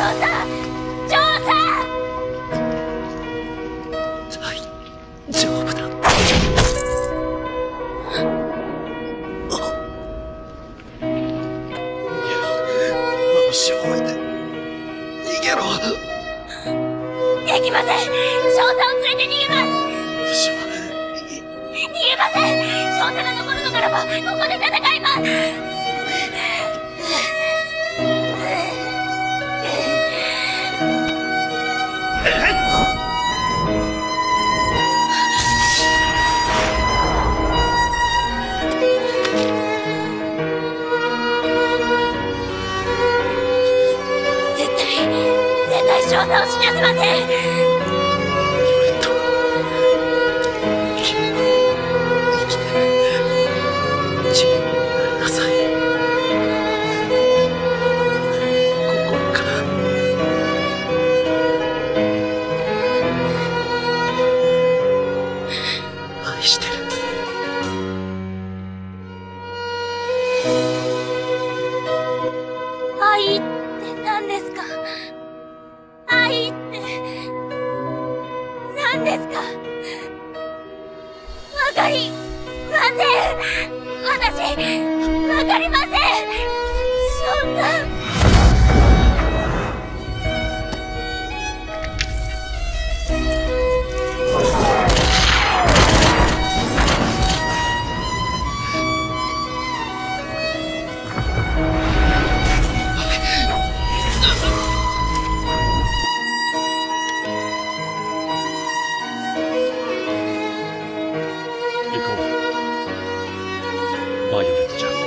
ジョーさん、ジョーさん。 大丈夫だ。私を置いて逃げろ。 できません。少佐を連れて逃げます。 私は逃げません。少佐が残るのならばここで戦います。絶対少佐を死なせません。愛って何ですか？愛って何ですか？わかりません。私、わかりません。翔さん。 行こう。バイオレットちゃん。